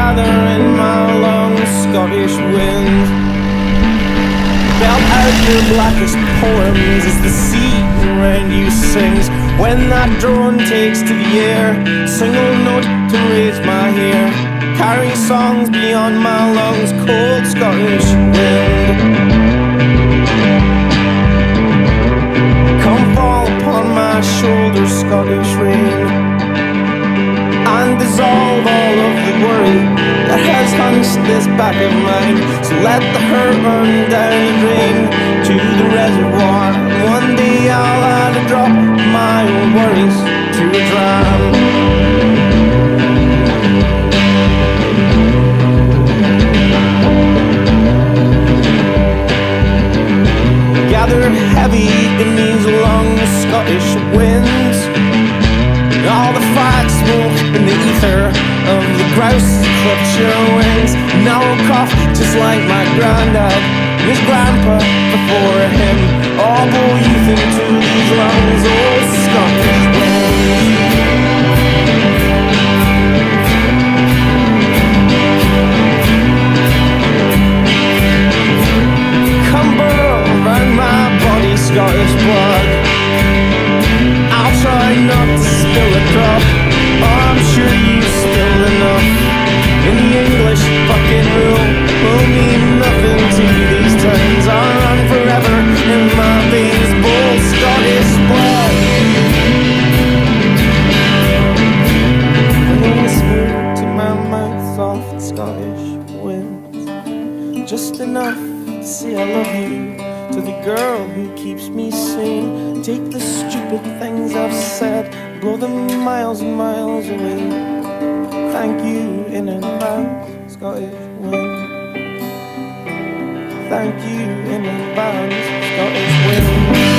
gather in my lungs, Scottish wind. Belt out your blackest poems as the sea around you sings. When that drone takes to the air, single note to raise my hair, carry songs beyond my lungs, cold Scottish wind. Come fall upon my shoulders, Scottish rain, and dissolve all of the worry that has hunched this back of mine. So let the hurt run down the drain to the reservoir. One day I'll add a drop of my own worries to a dram. Gather heavy in these long Scottish winds. All the fire smoke in the ether of the grouse clipped your wings. Now I'll cough just like my granddad and his grandpa before him. All blow youth into these lungs, old Scottish winds. Come burn around my body, Scottish blood. I'll try not to spill a drop. Oh, I'm sure you spilled enough. And the English fucking rule will mean nothing to you. These turns are run forever in my veins, bold Scottish blood. And they whisper to my mouth, soft Scottish winds, just enough to say I love you to the girl who keeps me sane. Take the stupid things I've said, blow them miles and miles away. Thank you in advance, Scottish wind. Thank you in advance, Scottish wind.